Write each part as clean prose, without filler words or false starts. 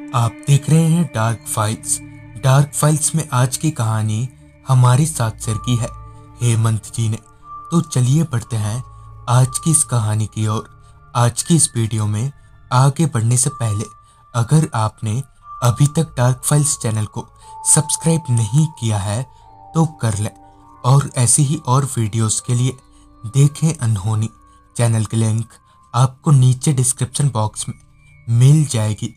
आप देख रहे हैं डार्क फाइल्स। डार्क फाइल्स में आज की कहानी हमारे साथ शेयर की है हेमंत जी ने। तो चलिए बढ़ते हैं आज की इस कहानी की ओर। आज की इस वीडियो में आगे बढ़ने से पहले अगर आपने अभी तक डार्क फाइल्स चैनल को सब्सक्राइब नहीं किया है तो कर लें, और ऐसी ही और वीडियोस के लिए देखें अनहोनी। चैनल की लिंक आपको नीचे डिस्क्रिप्शन बॉक्स में मिल जाएगी।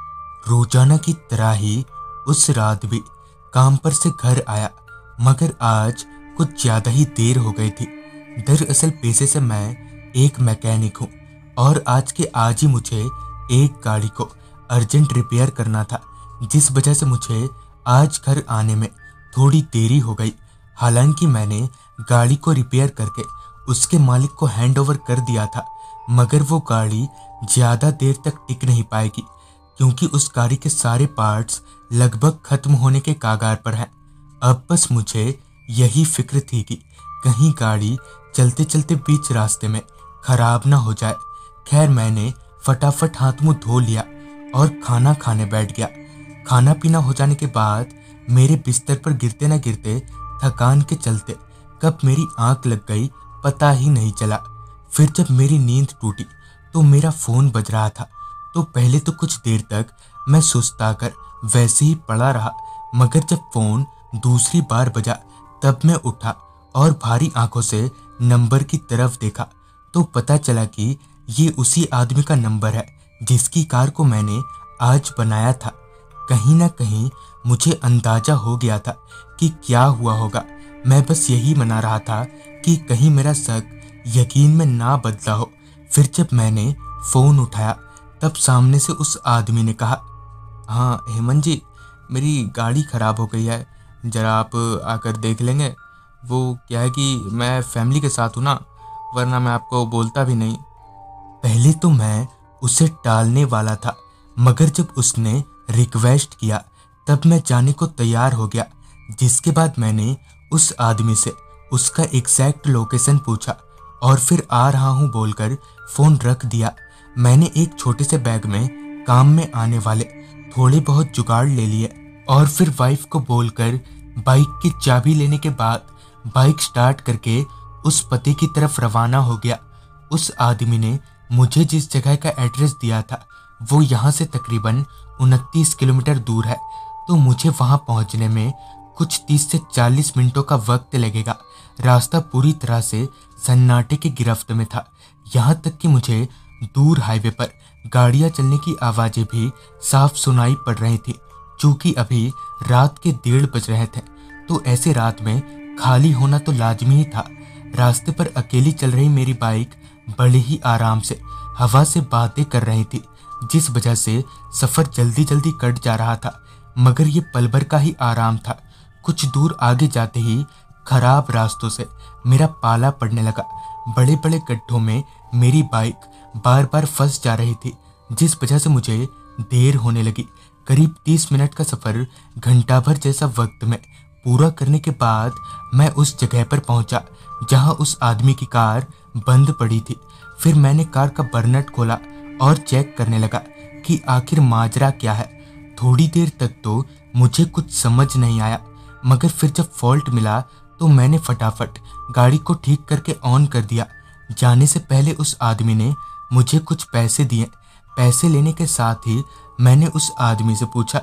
रोजाना की तरह ही उस रात भी काम पर से घर आया, मगर आज कुछ ज्यादा ही देर हो गई थी। दरअसल पेशे से मैं एक मैकेनिक हूँ और आज के आज ही मुझे एक गाड़ी को अर्जेंट रिपेयर करना था, जिस वजह से मुझे आज घर आने में थोड़ी देरी हो गई। हालांकि मैंने गाड़ी को रिपेयर करके उसके मालिक को हैंड ओवर कर दिया था, मगर वो गाड़ी ज्यादा देर तक टिक नहीं पाएगी क्योंकि उस गाड़ी के सारे पार्ट्स लगभग खत्म होने के कागार पर हैं। अब बस मुझे यही फिक्र थी कि कहीं गाड़ी चलते चलते बीच रास्ते में खराब ना हो जाए। खैर मैंने फटाफट हाथ मुंह धो लिया और खाना खाने बैठ गया। खाना पीना हो जाने के बाद मेरे बिस्तर पर गिरते न गिरते थकान के चलते कब मेरी आंख लग गई पता ही नहीं चला। फिर जब मेरी नींद टूटी तो मेरा फोन बज रहा था। तो पहले तो कुछ देर तक मैं सुस्ता कर वैसे ही पड़ा रहा, मगर जब फोन दूसरी बार बजा तब मैं उठा और भारी आंखों से नंबर की तरफ देखा तो पता चला कि ये उसी आदमी का नंबर है जिसकी कार को मैंने आज बनाया था। कहीं ना कहीं मुझे अंदाजा हो गया था कि क्या हुआ होगा। मैं बस यही मना रहा था कि कहीं मेरा शक यकीन में ना बदला हो। फिर जब मैंने फोन उठाया तब सामने से उस आदमी ने कहा, हाँ हेमंत जी, मेरी गाड़ी ख़राब हो गई है, ज़रा आप आकर देख लेंगे। वो क्या है कि मैं फैमिली के साथ हूँ ना, वरना मैं आपको बोलता भी नहीं। पहले तो मैं उसे टालने वाला था, मगर जब उसने रिक्वेस्ट किया तब मैं जाने को तैयार हो गया। जिसके बाद मैंने उस आदमी से उसका एग्जैक्ट लोकेशन पूछा और फिर आ रहा हूँ बोलकर फ़ोन रख दिया। मैंने एक छोटे से बैग में काम में आने वाले थोड़े बहुत जुगाड़ ले लिए और फिर वाइफ को बोलकर बाइक की चाबी लेने के बाद बाइक स्टार्ट करके उस पते की तरफ रवाना हो गया। उस आदमी ने मुझे जिस जगह का एड्रेस दिया था वो यहाँ से तकरीबन 29 किलोमीटर दूर है, तो मुझे वहाँ पहुँचने में कुछ 30 से 40 मिनटों का वक्त लगेगा। रास्ता पूरी तरह से सन्नाटे की गिरफ्त में था, यहाँ तक कि मुझे दूर हाईवे पर गाड़ियां चलने की आवाजें भी साफ सुनाई पड़ रही थी। चूंकि अभी रात के 1:30 बज रहे थे, तो ऐसे रात में खाली होना तो लाजमी ही था। रास्ते पर अकेली चल रही मेरी बाइक बड़े ही आराम से हवा से बातें कर रही थी, जिस वजह से सफर जल्दी जल्दी कट जा रहा था। मगर ये पल भर का ही आराम था। कुछ दूर आगे जाते ही खराब रास्तों से मेरा पाला पड़ने लगा। बड़े बड़े गड्ढों में मेरी बाइक बार बार फंस जा रही थी, जिस वजह से मुझे देर होने लगी। करीब 30 मिनट का सफर घंटा भर जैसा वक्त में पूरा करने के बाद मैं उस जगह पर पहुंचा जहां उस आदमी की कार बंद पड़ी थी। फिर मैंने कार का बर्नट खोला और चेक करने लगा कि आखिर माजरा क्या है। थोड़ी देर तक तो मुझे कुछ समझ नहीं आया, मगर फिर जब फॉल्ट मिला तो मैंने फटाफट गाड़ी को ठीक करके ऑन कर दिया। जाने से पहले उस आदमी ने मुझे कुछ पैसे दिए। पैसे लेने के साथ ही मैंने उस आदमी से पूछा,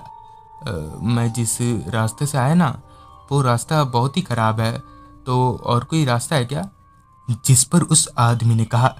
मैं जिस रास्ते से आया ना, वो रास्ता बहुत ही ख़राब है, तो और कोई रास्ता है क्या? जिस पर उस आदमी ने कहा,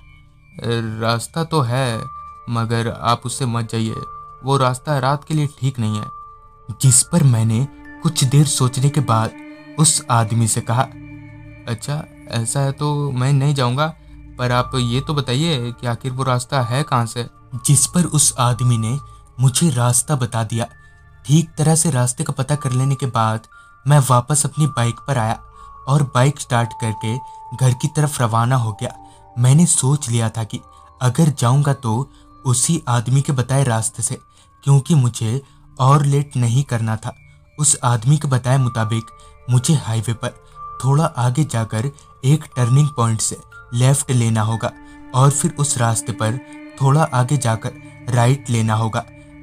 रास्ता तो है, मगर आप उससे मत जाइए, वो रास्ता रात के लिए ठीक नहीं है। जिस पर मैंने कुछ देर सोचने के बाद उस आदमी से कहा, अच्छा ऐसा है तो मैं नहीं जाऊंगा, पर आप ये तो बताइए कि आखिर वो रास्ता है कहाँ से? जिस पर उस आदमी ने मुझे रास्ता बता दिया। ठीक तरह से रास्ते का पता कर लेने के बाद मैं वापस अपनी बाइक पर आया और बाइक स्टार्ट करके घर की तरफ रवाना हो गया। मैंने सोच लिया था कि अगर जाऊंगा तो उसी आदमी के बताए रास्ते से, क्योंकि मुझे और लेट नहीं करना था। उस आदमी के बताए मुताबिक मुझे हाईवे पर थोड़ा आगे जाकर एक टर्निंग पॉइंट से लेफ्ट लेना होगा और फिर उस रास्ते पर थोड़ा आगे जाकर राइट लेना होगा।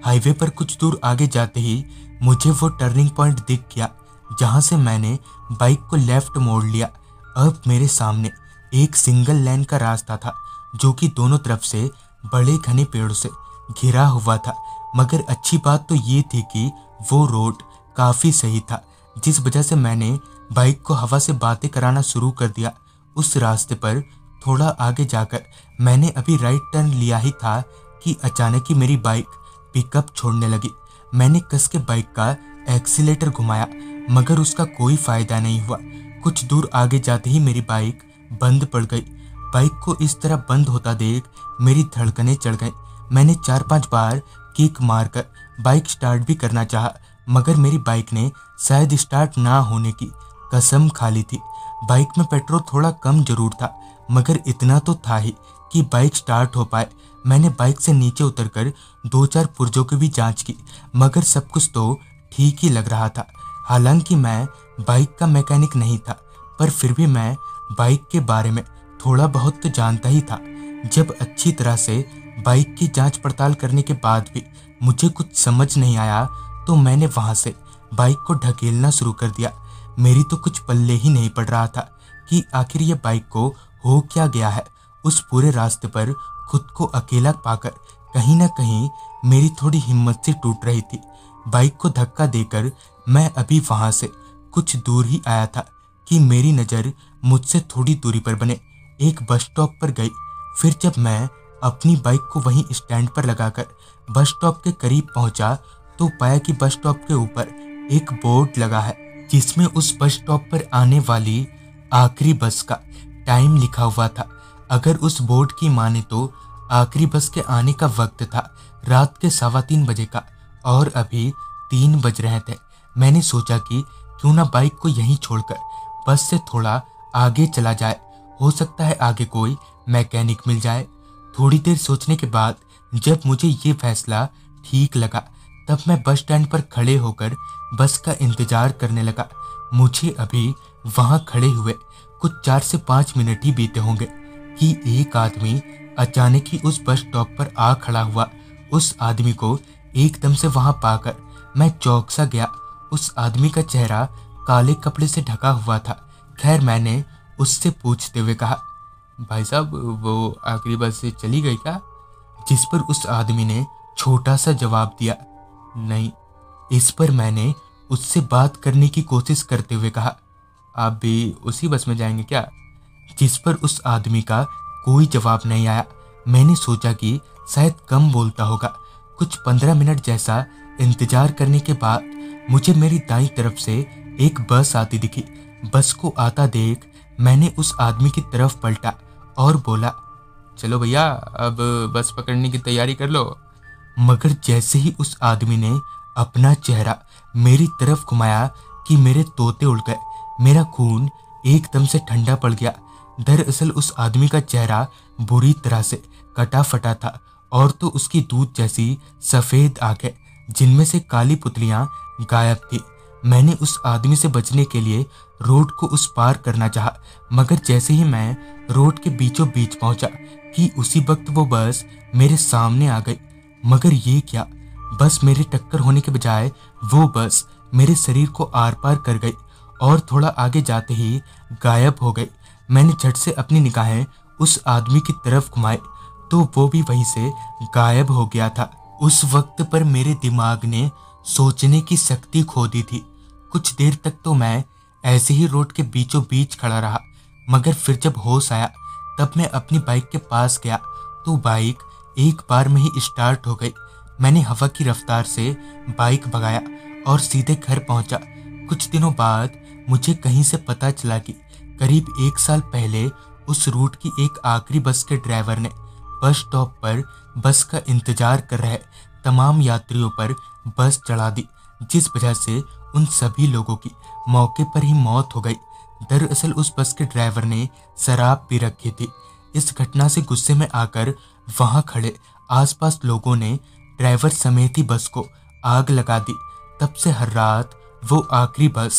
हाईवे पर कुछ दूर आगे जाते ही मुझे वो टर्निंग पॉइंट दिख गया जहां से मैंने बाइक को लेफ्ट मोड़ लिया। अब मेरे सामने एक सिंगल लेन का रास्ता था जो कि दोनों तरफ से बड़े घने पेड़ों से घिरा हुआ था। मगर अच्छी बात तो ये थी कि वो रोड काफ़ी सही था, जिस वजह से मैंने बाइक को हवा से बातें कराना शुरू कर दिया। उस रास्ते पर थोड़ा आगे जाकर मैंने अभी राइट टर्न लिया ही था कि अचानक ही मेरी बाइक पिकअप छोड़ने लगी। मैंने कस के बाइक का एक्सीलेटर घुमाया मगर उसका कोई फायदा नहीं हुआ। कुछ दूर आगे जाते ही मेरी बाइक बंद पड़ गई। बाइक को इस तरह बंद होता देख मेरी धड़कनें चढ़ गईं। मैंने 4-5 बार किक मारकर बाइक स्टार्ट भी करना चाहा मगर मेरी बाइक ने शायद स्टार्ट ना होने की कसम खा ली थी। बाइक में पेट्रोल थोड़ा कम जरूर था मगर इतना तो था ही कि बाइक स्टार्ट हो पाए। मैंने बाइक से नीचे उतरकर 2-4 पुर्जों की भी जांच की मगर सब कुछ तो ठीक ही लग रहा था। हालांकि मैं बाइक का मैकेनिक नहीं था पर फिर भी मैं बाइक के बारे में थोड़ा बहुत तो जानता ही था। जब अच्छी तरह से बाइक की जांच पड़ताल करने के बाद भी मुझे कुछ समझ नहीं आया तो मैंने वहां से बाइक को ढकेलना शुरू कर दिया। मेरी तो कुछ पल्ले ही नहीं पड़ रहा था कि आखिर ये बाइक को हो क्या गया है। उस पूरे रास्ते पर खुद को अकेला पाकर कहीं ना कहीं मेरी थोड़ी हिम्मत सी टूट रही थी। बाइक को धक्का देकर मैं अभी वहां से कुछ दूर ही आया था कि मेरी नज़र मुझसे थोड़ी दूरी पर बने एक बस स्टॉप पर गई। फिर जब मैं अपनी बाइक को वहीं स्टैंड पर लगाकर बस स्टॉप के करीब पहुंचा तो पाया कि बस स्टॉप के ऊपर एक बोर्ड लगा है जिसमें उस बस स्टॉप पर आने वाली आखिरी बस का टाइम लिखा हुआ था। अगर उस बोर्ड की माने तो आखिरी बस के आने का वक्त था रात के 3:15 बजे का और अभी 3 बज रहे थे। मैंने सोचा कि क्यों ना बाइक को यहीं छोड़कर बस से थोड़ा आगे चला जाए, हो सकता है आगे कोई मैकेनिक मिल जाए। थोड़ी देर सोचने के बाद जब मुझे ये फैसला ठीक लगा तब मैं बस स्टैंड पर खड़े होकर बस का इंतजार करने लगा। मुझे अभी वहां खड़े हुए कुछ 4 से 5 मिनट ही बीते होंगे कि एक आदमी अचानक ही उस बस स्टॉप पर आ खड़ा हुआ। उस आदमी को एकदम से वहां पाकर मैं चौंक सा गया। उस आदमी का चेहरा काले कपड़े से ढका हुआ था। खैर मैंने उससे पूछते हुए कहा, भाई साहब वो आखिरी बस से चली गई क्या? जिस पर उस आदमी ने छोटा सा जवाब दिया, नहीं। इस पर मैंने उससे बात करने की कोशिश करते हुए कहा, आप भी उसी बस में जाएंगे क्या? जिस पर उस आदमी का कोई जवाब नहीं आया। मैंने सोचा कि शायद कम बोलता होगा। कुछ 15 मिनट जैसा इंतजार करने के बाद मुझे मेरी दाईं तरफ से एक बस आती दिखी। बस को आता देख मैंने उस आदमी की तरफ पलटा और बोला, चलो भैया अब बस पकड़ने की तैयारी कर लो। मगर जैसे ही उस आदमी ने अपना चेहरा मेरी तरफ घुमाया कि मेरे तोते उड़ गए। मेरा खून एकदम से ठंडा पड़ गया। दरअसल उस आदमी का चेहरा बुरी तरह से कटा फटा था और तो उसकी दूध जैसी सफ़ेद आंखें जिनमें से काली पुतलियां गायब थी। मैंने उस आदमी से बचने के लिए रोड को उस पार करना चाहा मगर जैसे ही मैं रोड के बीचों बीच पहुंचा कि उसी वक्त वो बस मेरे सामने आ गई। मगर ये क्या, बस मेरे टक्कर होने के बजाय वो बस मेरे शरीर को आर पार कर गई और थोड़ा आगे जाते ही गायब हो गई। मैंने झट से अपनी निगाहें उस आदमी की तरफ घुमाई तो वो भी वहीं से गायब हो गया था। उस वक्त पर मेरे दिमाग ने सोचने की शक्ति खो दी थी। कुछ देर तक तो मैं ऐसे ही रोड के बीचों बीच खड़ा रहा मगर फिर जब होश आया तब मैं अपनी बाइक के पास गया तो बाइक एक बार में ही स्टार्ट हो गई। मैंने हवा की रफ्तार से बाइक भगाया और सीधे घर पहुंचा। कुछ दिनों बाद मुझे कहीं से पता चला कि करीब 1 साल पहले उस रूट की एक आखिरी बस के ड्राइवर ने बस स्टॉप पर बस का इंतजार कर रहे तमाम यात्रियों पर बस चढ़ा दी, जिस वजह से उन सभी लोगों की मौके पर ही मौत हो गई। दरअसल उस बस के ड्राइवर ने शराब पी रखी थी। इस घटना से गुस्से में आकर वहां खड़े आसपास लोगों ने ड्राइवर समेत ही बस को आग लगा दी। तब से हर रात वो आखिरी बस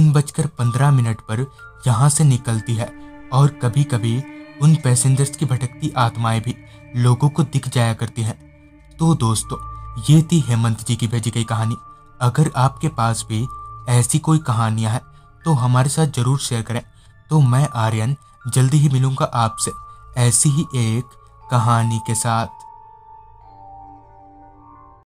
3:15 पर यहाँ से निकलती है और कभी कभी उन पैसेंजर्स की भटकती आत्माएं भी लोगों को दिख जाया करती हैं। तो दोस्तों, ये थी हेमंत जी की भेजी गई कहानी। अगर आपके पास भी ऐसी कोई कहानियां हैं तो हमारे साथ जरूर शेयर करें। तो मैं आर्यन जल्दी ही मिलूंगा आपसे ऐसी ही एक कहानी के साथ।